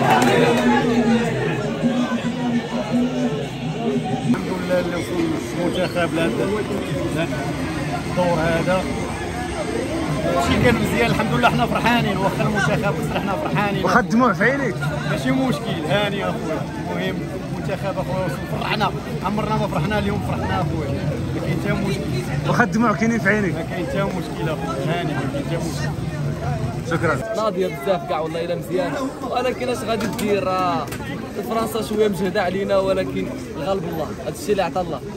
لله في المنتخب لهذا الدور هذا شي كان مزيان الحمد لله. حنا فرحانين واخا المنتخب بس حنا فرحانين. واخا الدموع في عينيك ماشي مشكل، هاني اخويا. المهم المنتخب اخويا فرحنا، عمرنا ما فرحنا اليوم فرحنا اخويا، ما كاين حتى مشكل. واخا الدموع كاينين في عينيك ما كاين حتى مشكل اخويا، هاني ما كاين حتى مشكل. شكرا. ناضيه بزاف كاع والله الا مزيان، ولكن اش غادي دير؟ فرنسا شويه مجهده علينا، ولكن الغالب الله، هذا الشيء اللي عطا الله.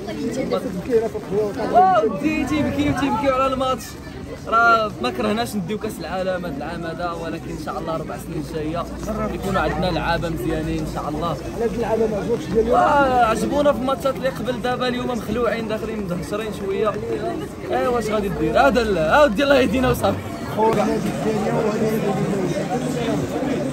ودي تيبكيو على الماتش. راه ما كرهناش نديو كاس العالم هذا العام هذا، ولكن ان شاء الله 4 سنين الجايه يكونوا عندنا لعابه مزيانين ان شاء الله. علاش اللعابه ما عجبوكش ديال اليوم؟ عجبونا في الماتشات اللي قبل، دابا اليوم مخلوعين داخلين مدهشرين شويه. ايوا واش غادي دير؟ هذا لا ديال الله يهدينا وصافي.